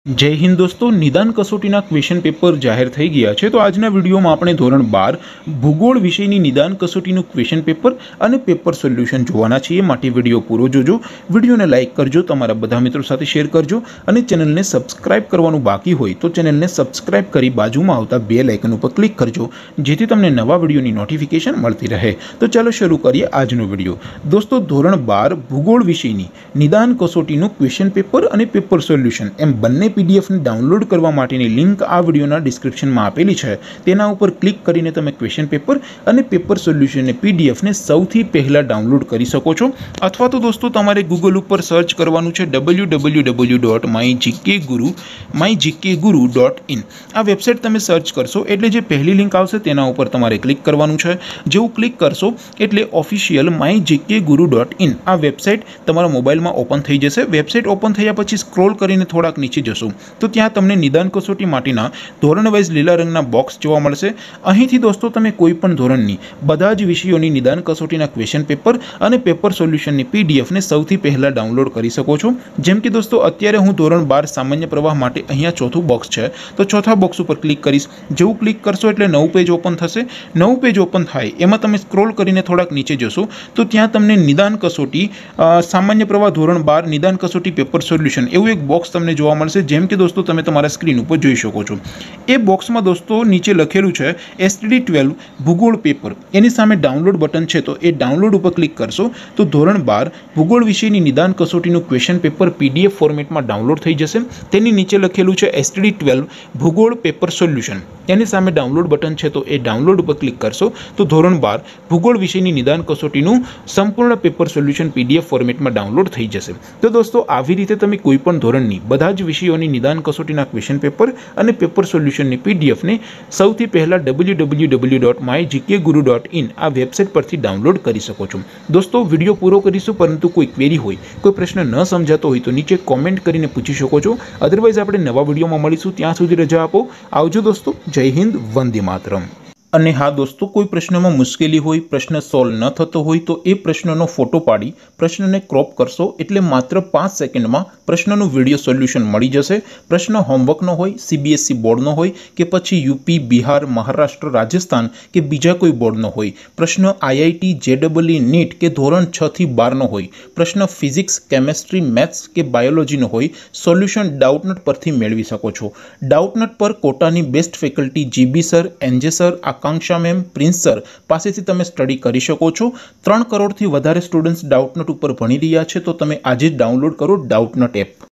जय हिंद दोस्तों, निदान कसोटीना क्वेश्चन पेपर जाहिर થઈ ગયા છે। તો આજના વિડિયોમાં આપણે ધોરણ 12 ભૂગોળ વિષયની નિદાન કસોટીનું ક્વેશ્ચન પેપર અને પેપર સોલ્યુશન જોવાના છીએ। માટે વિડિયો પૂરો જોજો, વિડિયોને લાઈક કરજો, તમારા બધા મિત્રો સાથે શેર કરજો અને ચેનલને સબસ્ક્રાઇબ કરવાનું બાકી હોય તો ચેનલને સબસ્ક્રાઇબ કરી બાજુમાં આવતા બેલ આઇકન ઉપર ક્લિક કરજો જેથી તમને નવા વિડિયોની નોટિફિકેશન મળતી રહે। તો ચાલો શરૂ કરીએ આજનો વિડિયો। દોસ્તો, ધોરણ 12 ભૂગોળ વિષયની નિદાન કસોટીનું ક્વેશ્ચન પેપર અને પેપર સોલ્યુશન એમ બંને पीडीएफ ने डाउनलॉड करवा माटेनी लिंक आ विडियोना डिस्क्रिप्शन में आपेली है। तेना उपर क्लिक करीने तमे क्वेश्चन पेपर अने पेपर सोल्यूशन ने पीडीएफ ने सौथी पहला डाउनलॉड करी सको छो। अथवा तो दोस्तों तमारे गूगल पर सर्च करवानुं छे www.mygkguru.in। आ वेबसाइट तमे सर्च करशो एटले जे पहली लिंक आवशे तेना उपर तमारे क्लिक करवानुं छे। जेवुं क्लिक करशो एटले ऑफिशियल mygkguru.in आ वेबसाइट तमारा मोबाइल में ओपन थई जशे। वेबसाइट ओपन थया पछी स्क्रॉल करीने थोड़ाक नीचे जशो तो त्यां तमने निदान कसोटी माटेना धोरण वाइज लीला रंगना बॉक्स जोवा मळशे। અહીંથી दोस्तों तमे कोईपण धोरणनी बधा ज विषयोनी निदान कसोटीना क्वेश्चन पेपर अने पेपर सोल्यूशननी पीडीएफ ने सौथी पहला डाउनलॉड करी सको छो। जेम के दोस्तों अत्यारे हूँ धोरण 12 सामान्य प्रवाह माटे अहींया चौथुं बॉक्स छे तो चौथा बॉक्स पर क्लिक करीश। जेवुं क्लिक करशो एटले नवुं पेज ओपन थशे। नवुं पेज ओपन थाय एमां तमे स्क्रॉल करीने थोड़ाक नीचे जशो तो त्यां तमने निदान कसोटी सामान्य प्रवाह धोरण 12 निदान कसोटी पेपर सोल्यूशन एवुं एक बॉक्स तमने जोवा मळशे। जेम के दोस्तों तमे तमारा स्क्रीन पर जोई शको छो। ए बॉक्स में दोस्तों नीचे लखेलू है STD12 भूगोल पेपर, एनी सामे डाउनलॉड बटन है तो ए डाउनलॉड पर क्लिक करशो तो धोरण 12 भूगोल विषयनी निदान कसोटीनुं क्वेश्चन पेपर पीडीएफ फॉर्मेट में डाउनलॉड थई जशे। तेनी नीचे लखेलू है STD12 भूगोल पेपर सोल्यूशन, एनी सामे डाउनलॉड बटन है तो ए डाउनलॉड पर क्लिक करशो तो धोरण 12 भूगोल विषयनी निदान कसोटीनुं संपूर्ण पेपर सोल्यूशन पीडीएफ फॉर्मेट में डाउनलॉड थई जशे। तो दोस्तों आवी रीते तमे कोईपण धोरणनी बधा ज विषयोनी निदान कसोटीना क्वेश्चन पेपर अने पेपर सोल्यूशन पीडीएफ ने सौथी पहला www.mygkguru.in आ वेबसाइट परथी डाउनलॉड करी सको छो। दोस्तों विडियो पूरो करीशुं, परंतु कोई क्वेरी होय, कोई प्रश्न न समजातो होय तो नीचे कॉमेंट करीने पूछी शको छो। अदरवाइज आपणे नवा विडियोमां मळीशुं, त्यां सुधी रजा आपो। आवजो दोस्तों, जय हिंद, वंदे मातरम। અને હા દોસ્તો, કોઈ પ્રશ્નમાં મુશ્કેલી હોય, પ્રશ્ન સોલ્વ ન થતો હોય તો એ પ્રશ્નનો ફોટો પાડી પ્રશ્નને ક્રોપ કરશો એટલે માત્ર 5 સેકન્ડમાં પ્રશ્નનું વિડીયો સોલ્યુશન મળી જશે। પ્રશ્ન હોમવર્કનો હોય, CBSE બોર્ડનો હોય કે પછી UP, બિહાર, મહારાષ્ટ્ર, રાજસ્થાન કે બીજા કોઈ બોર્ડનો હોય, પ્રશ્ન IIT, JEE, NEET કે ધોરણ 6 થી 12નો હોય, પ્રશ્ન ફિઝિક્સ, કેમેસ્ટ્રી, મેથ્સ કે બાયોલોજીનો હોય, સોલ્યુશન ડાઉટનટ પરથી મેળવી શકો છો। ડાઉટનટ પર કોટાની best faculty GB sir, NJ sir, Akanksha ma'am, Prince sir पासेथी तमे स्टडी करी शको छो। 3 करोड़ थी वधारे स्टूडंट्स डाउटनट पर भणी रह्या छे तो तमे आज ज डाउनलॉड करो डाउटनट एप।